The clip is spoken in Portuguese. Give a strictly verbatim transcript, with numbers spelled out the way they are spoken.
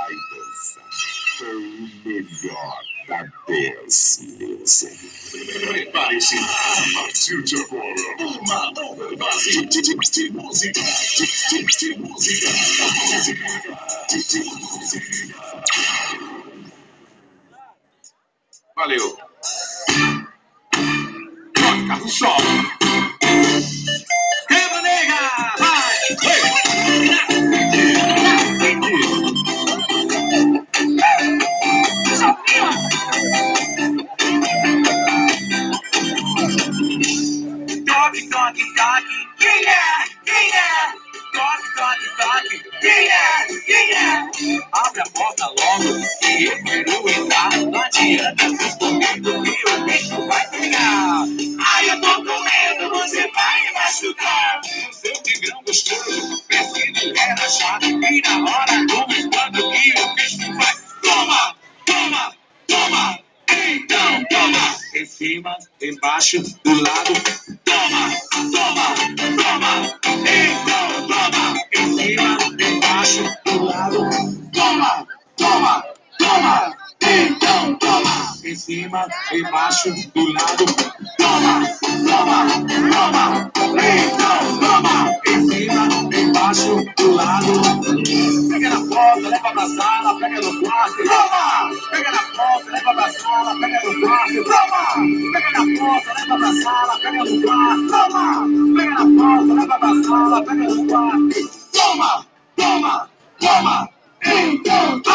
dançar com o melhor da Dance Music. Prepare-se, a partir de agora, uma nova base de, de, de música, de, de, de música, de, de música. Valeu. Pode, carro solo. Quebra, nega! Vai! Toque, toque, toque, quem é? Quem é? Toque, toque, toque, quem é? Quem é? Abre a porta logo que eu quero entrar. Não adianta se esconder que o bicho vai pegar. Ai, eu tô com medo, você vai me machucar. O seu tigrão gostoso, preciso relaxar. E na hora do espanto que o bicho vai. Toma, toma, toma, então toma. Em cima, embaixo, do lado. Toma, toma, toma, então toma. Em cima, embaixo, do lado. Toma, toma, toma, então toma. Em cima, embaixo, do lado. Toma, toma, toma, então toma. Em cima, embaixo, do lado. Pega na porta, leva pra sala, pega no quarto. Toma! Pega na porta, leva pra sala, pega no quarto. Toma! Pega na porta, leva pra sala, pega no quarto. Toma! Pega na porta, leva pra sala, pega no quarto. Toma! Toma! Toma! Então